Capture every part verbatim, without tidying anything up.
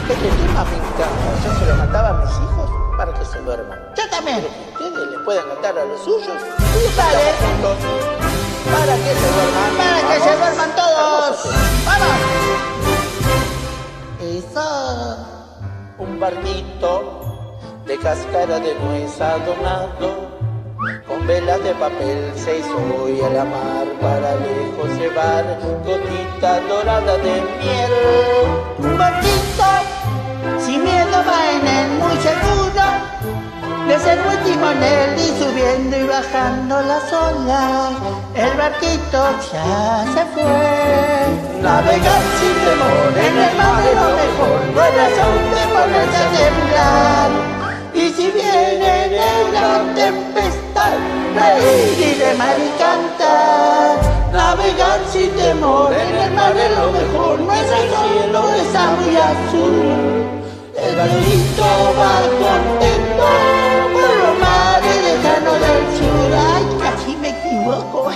Este tema me encanta. Yo se lo cantaba a mis hijos para que se duerman. Yo también. Ustedes les pueden cantar a los suyos y los Vale. cantamos juntos para que se duerman. Para que ¿Vamos? se duerman todos. Hermoso tema. ¡Vamos! Eso. Un barquito de cáscara de nuez adornado, con velas de papel se hizo hoy a la mar para lejos llevar gotita dorada de miel. Un barquito sin miedo va en él muy seguro. Le cerró el timonel y subiendo y bajando las olas, el barquito ya se fue. Navegar sin temor En el mar es lo mejor, no hay razón de ponerse a temblar. Y si viene negra tempestad, reír y remar y cantar. Navegar sin temor, en el mar es lo mejor, no es el cielo está muy azul. El barquito va contento por los mares lejanos del sur. Ay, casi me equivoco.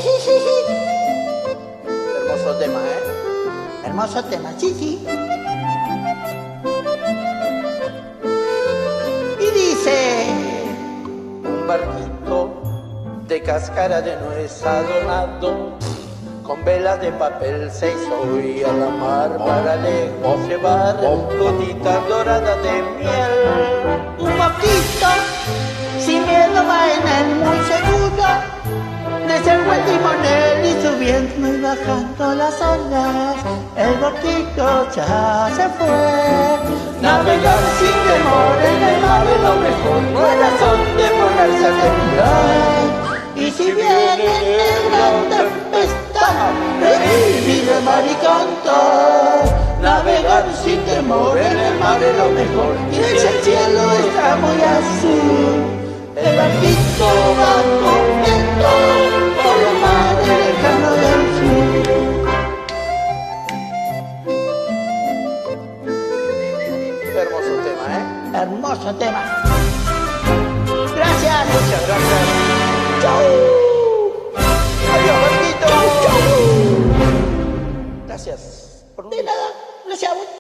Hermoso tema, ¿eh? Hermoso tema, sí, sí. Y dice... Un barquito de cáscara de nuez adornado, con velas de papel se hizo hoy a la mar para lejos llevar gotitas doradas de miel. Un poquito, sin miedo va en él muy seguro. Reservó el timonel y subiendo y bajando las olas, el barquito ya se fue. Navegar sin temor en el mar es lo mejor, no hay razón de ponerse a temblar. Y si viene negra tempestad, reír y remar y cantar. Navegar sin temor en el mar es lo mejor, Y el cielo está muy azul. El barquito va contento por los mares lejanos del sur. hermoso tema, ¿eh? Hermoso tema. Gracias. Muchas gracias. Chau. Adiós, barquito. Chau, chau. Gracias por un De nada. Gracias a vos.